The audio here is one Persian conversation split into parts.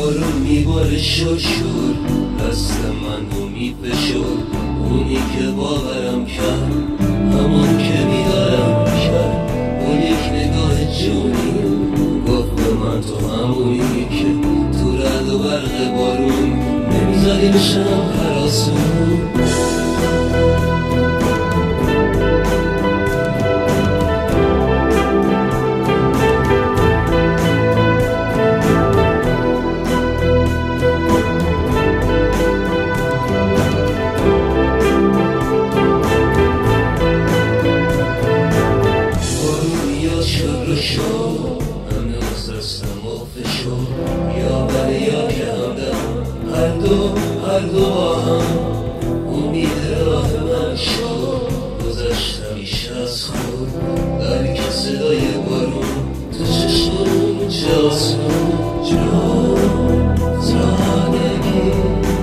بارون میباره شور شور دست منو میفشور اونی که باورم کرد همون که بیدارم کرد اون یک نگاه جونی گفت به من تو همونی که تو رد و برق بارون نمیذاری بشم هراسون هنوز دستم و فشور یا بله یا که همدم هر دو با هم امید راه من شد گذشتم ایش از خود بلکه صدای بارون تو چشمون جاسون زانگی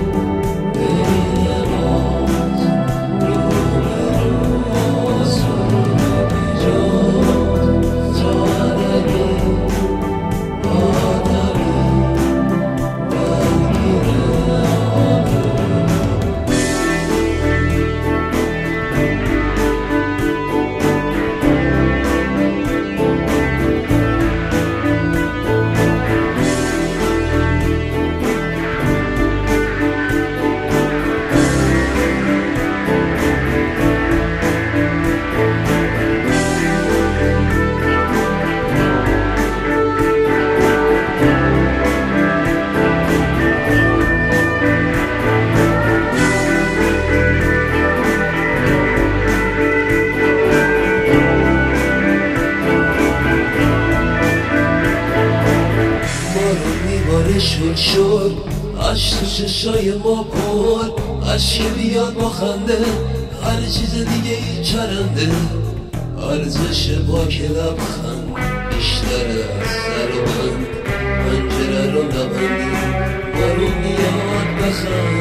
شد عشق تو چشای ما پر عشق بیاد با خنده هر چیز دیگه ای چرنده ارزش پاک لبخند بیشتر از سر و بند پنجره رو نبندی بارون میاد بخند